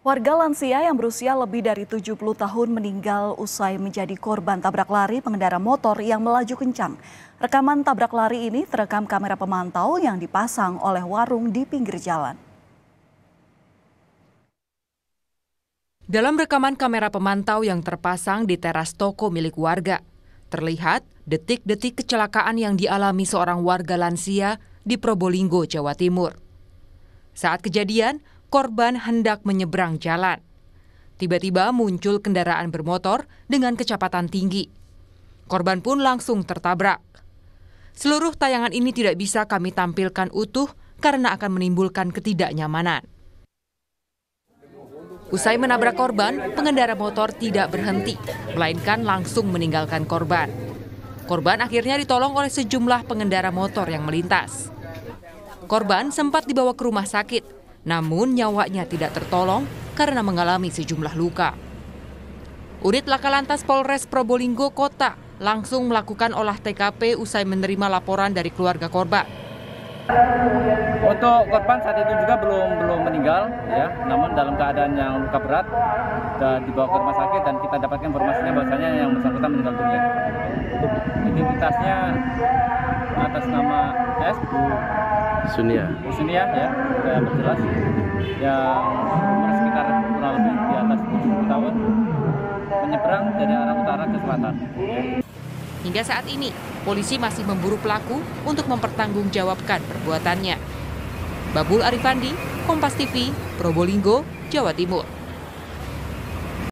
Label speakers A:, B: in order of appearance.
A: Warga lansia yang berusia lebih dari 70 tahun meninggal usai menjadi korban tabrak lari pengendara motor yang melaju kencang. Rekaman tabrak lari ini terekam kamera pemantau yang dipasang oleh warung di pinggir jalan.
B: Dalam rekaman kamera pemantau yang terpasang di teras toko milik warga, terlihat detik-detik kecelakaan yang dialami seorang warga lansia di Probolinggo, Jawa Timur. Saat kejadian, korban hendak menyeberang jalan. Tiba-tiba muncul kendaraan bermotor dengan kecepatan tinggi. Korban pun langsung tertabrak. Seluruh tayangan ini tidak bisa kami tampilkan utuh karena akan menimbulkan ketidaknyamanan. Usai menabrak korban, pengendara motor tidak berhenti, melainkan langsung meninggalkan korban. Korban akhirnya ditolong oleh sejumlah pengendara motor yang melintas. Korban sempat dibawa ke rumah sakit, namun nyawanya tidak tertolong karena mengalami sejumlah luka. Unit Laka Lantas Polres Probolinggo Kota langsung melakukan olah TKP usai menerima laporan dari keluarga korban.
C: Untuk korban saat itu juga belum meninggal, ya, namun dalam keadaan yang luka berat dan dibawa ke rumah sakit dan kita dapatkan informasinya bahwasanya yang bersangkutan meninggal dunia. Identitasnya atas nama Bu Sunia, ya, berjelas, yang umur sekitar kurang lebih di atas 70 tahun, menyeberang dari arah utara ke selatan.
B: Hingga saat ini, polisi masih memburu pelaku untuk mempertanggungjawabkan perbuatannya. Babul Arifandi, Kompas TV, Probolinggo, Jawa Timur.